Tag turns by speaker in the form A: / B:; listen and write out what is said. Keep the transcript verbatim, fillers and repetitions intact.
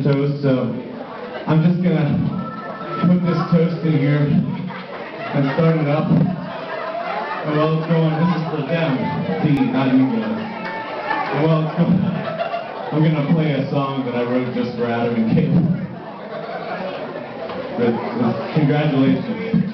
A: toast, so I'm just gonna put this toast in here and start it up. And while it's going, this is for them, the, not you guys. And while it's going, I'm gonna play a song that I wrote just for Adam and Caleb. But, uh, congratulations.